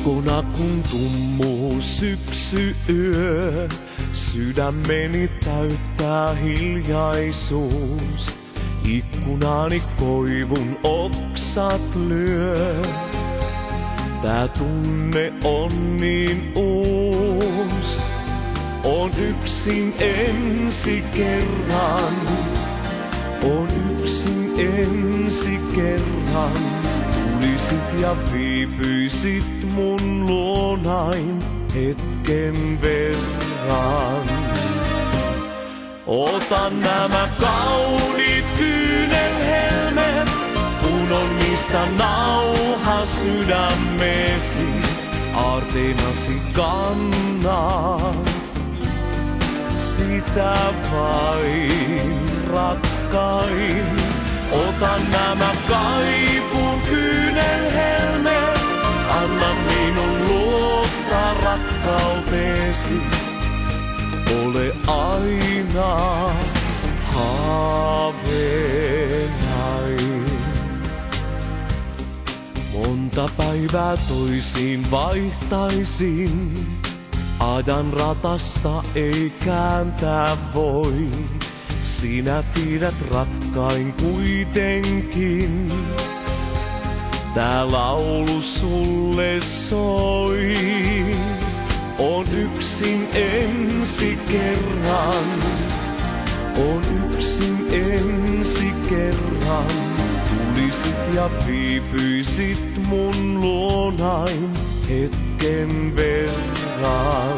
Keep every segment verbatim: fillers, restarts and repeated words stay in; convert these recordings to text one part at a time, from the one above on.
Ulkona kun tummuu syksyyö, sydämeni täyttää hiljaisuus. Ikkunaani koivun oksat lyö. Tää tunne on niin uus. On yksin ensi kerran. On yksin ensi kerran. Tulisit ja viipyisit mun luonain hetken verran. Ota nämä kauniit kyynelhelmet, punon niistä nauha sydämesi, aarteenasi kannaa. Sitä vain rakkain, ota nämä kaipuun kyynelhelmet, anna minun luottaa rakkauteesi. Ole aina haaveenain. Monta päivää toisiin vaihtaisin, ajan ratasta ei kääntää voi. Sinä tiedät rakkain kuitenkin, tää laulu sulle soi. On yksin ensi kerran, on yksin ensi kerran. Tulisit ja viipyisit mun luonain hetken verran.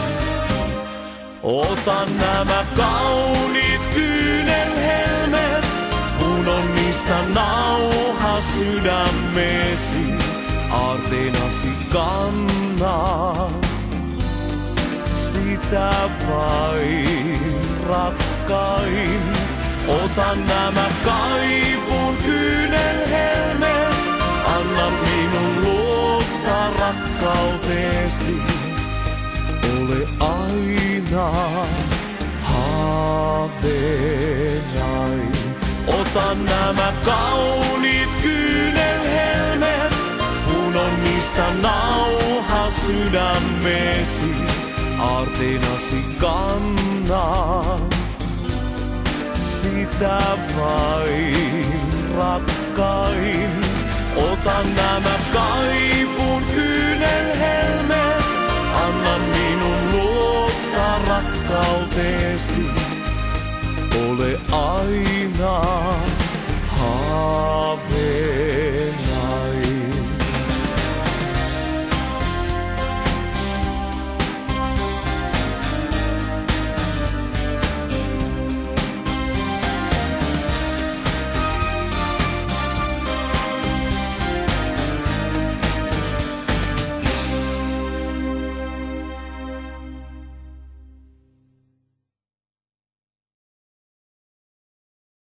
Ota nämä kauniit kyynelhelmet, punon niistä nauha sydämesi, aarteenasi kannaa. Sitä vain rakkain, ota nämä kaipuun kyynelhelmet, anna minun luottaa rakkauteesi. Ole aina haaveenain. Ota nämä kauniit kyynelhelmet, punon niistä nauha sydämesi, aarteenasi kannaa. Sitä vain rakkain, ota nämä kaipuun kyynelhelmet, anna minun luottaa rakkauteesi. Ole aina